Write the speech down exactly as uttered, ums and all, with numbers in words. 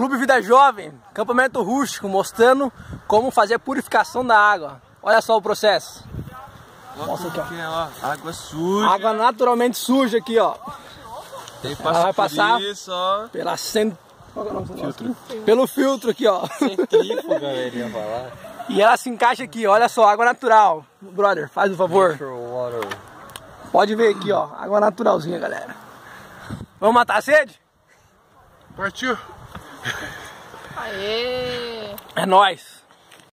Clube Vida Jovem, acampamento rústico, mostrando como fazer a purificação da água. Olha só o processo. Mostra aqui, ó. Aqui, ó. Água suja. Água naturalmente suja aqui, ó. Tem Ela vai passar isso, ó. pela cent... Qual é o nome desse filtro? Pelo filtro aqui, ó. Centrífuga, galerinha, falar. E ela se encaixa aqui, olha só, água natural. Brother, faz o favor. Pode ver aqui, ó, água naturalzinha, galera. Vamos matar a sede? Partiu. Aê! É nóis.